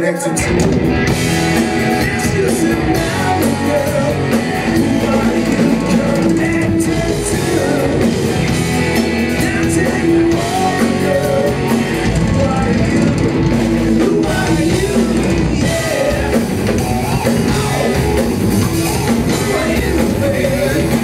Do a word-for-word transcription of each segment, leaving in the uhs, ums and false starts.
connected to. Ask yourself now, girl, who are you connected to? Now tell you all, girl, who are you? Who are you? Yeah. Who are you, baby?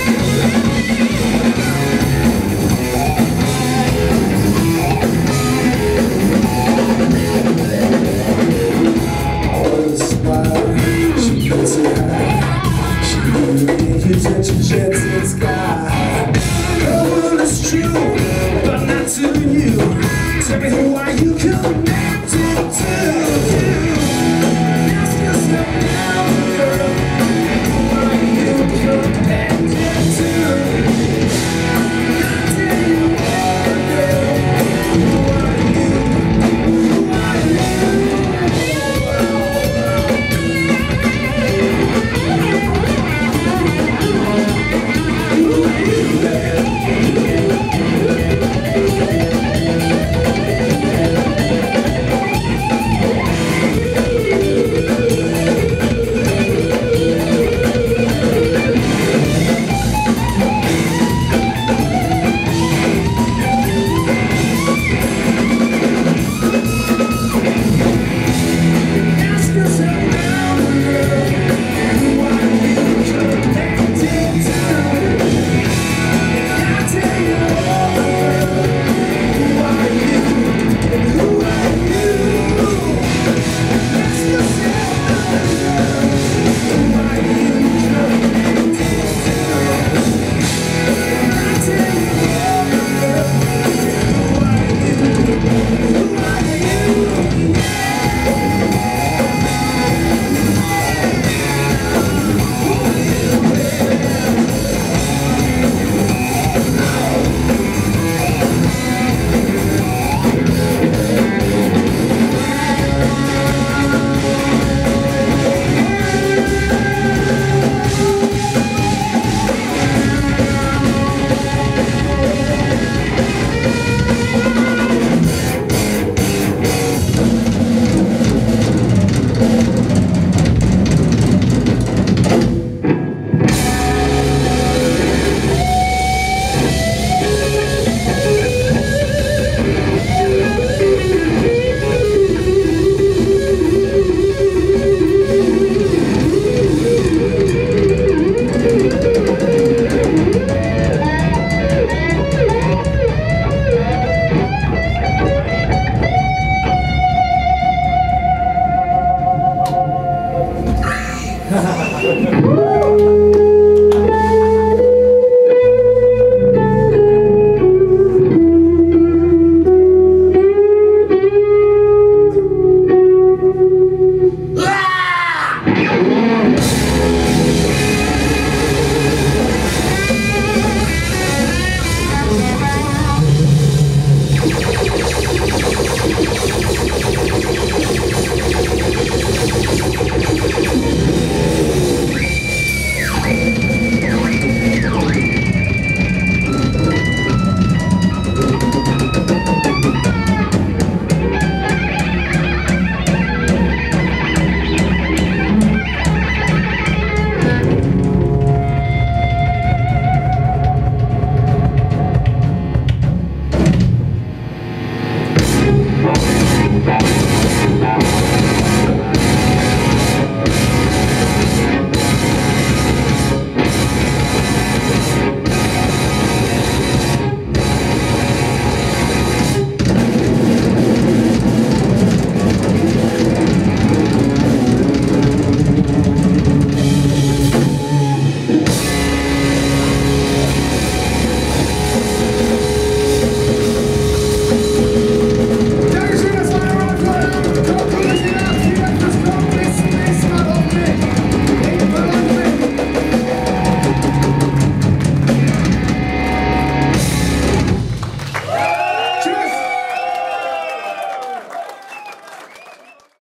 Jets in the sky. The world is true, but not to you. Tell me who are you connected to? Ask yourself now, girl, who are you connected to? I tell you all, girl, who are you? Who are you? We'll be right back.